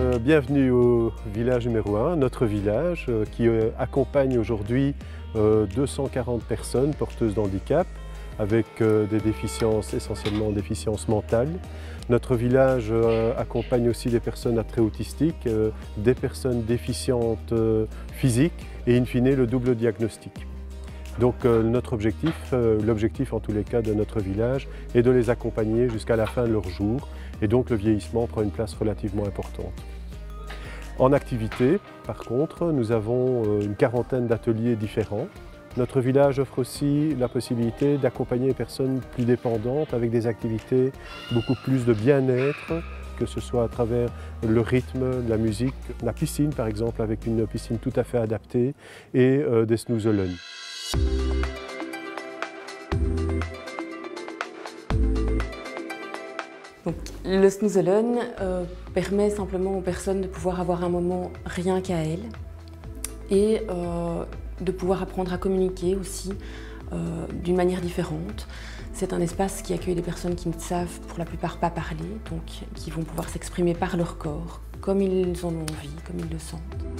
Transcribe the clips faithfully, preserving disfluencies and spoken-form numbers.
euh, bienvenue au village numéro un, notre village euh, qui euh, accompagne aujourd'hui euh, deux cent quarante personnes porteuses d'handicap avec euh, des déficiences, essentiellement déficiences mentales. Notre village euh, accompagne aussi des personnes à trait autistique, euh, des personnes déficientes euh, physiques et in fine le double diagnostic. Donc euh, notre objectif, euh, l'objectif en tous les cas de notre village est de les accompagner jusqu'à la fin de leur jour et donc le vieillissement prend une place relativement importante. En activité, par contre, nous avons euh, une quarantaine d'ateliers différents. Notre village offre aussi la possibilité d'accompagner les personnes plus dépendantes avec des activités beaucoup plus de bien-être, que ce soit à travers le rythme, la musique, la piscine par exemple avec une piscine tout à fait adaptée et euh, des snooze-alone. Donc, le snooze-alone euh, permet simplement aux personnes de pouvoir avoir un moment rien qu'à elles et euh, de pouvoir apprendre à communiquer aussi euh, d'une manière différente. C'est un espace qui accueille des personnes qui ne savent pour la plupart pas parler, donc qui vont pouvoir s'exprimer par leur corps, comme ils en ont envie, comme ils le sentent.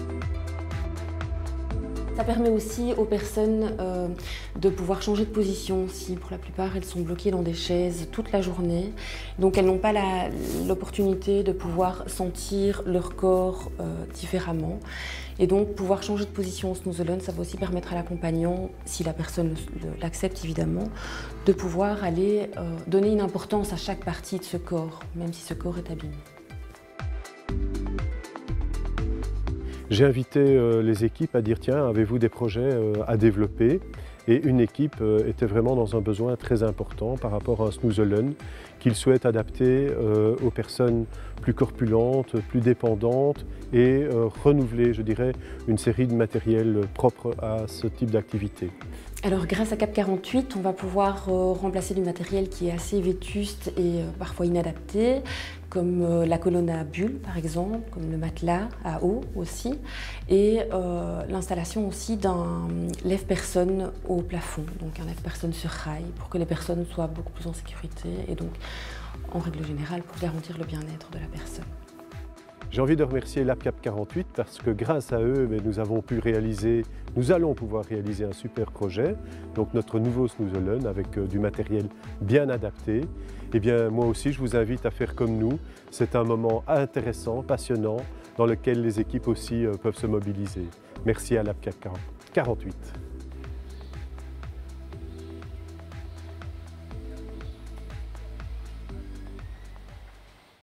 Ça permet aussi aux personnes euh, de pouvoir changer de position si pour la plupart elles sont bloquées dans des chaises toute la journée. Donc elles n'ont pas l'opportunité de pouvoir sentir leur corps euh, différemment. Et donc pouvoir changer de position au snooze-alone, ça va aussi permettre à l'accompagnant, si la personne l'accepte évidemment, de pouvoir aller euh, donner une importance à chaque partie de ce corps, même si ce corps est abîmé. J'ai invité euh, les équipes à dire tiens, avez-vous des projets euh, à développer? Et une équipe euh, était vraiment dans un besoin très important par rapport à un snooze-alone qu'ils souhaitent adapter euh, aux personnes plus corpulentes, plus dépendantes et euh, renouveler, je dirais, une série de matériels propres à ce type d'activité. Alors grâce à Cap quarante-huit, on va pouvoir euh, remplacer du matériel qui est assez vétuste et euh, parfois inadapté, comme euh, la colonne à bulles par exemple, comme le matelas à eau aussi, et euh, l'installation aussi d'un lève-personne au plafond, donc un lève-personne sur rail, pour que les personnes soient beaucoup plus en sécurité et donc en règle générale pour garantir le bien-être de la personne. J'ai envie de remercier Lab Cap quarante-huit parce que grâce à eux, nous avons pu réaliser, nous allons pouvoir réaliser un super projet, donc notre nouveau snooze-alone avec du matériel bien adapté. Eh bien, moi aussi, je vous invite à faire comme nous. C'est un moment intéressant, passionnant, dans lequel les équipes aussi peuvent se mobiliser. Merci à Lab Cap quarante-huit.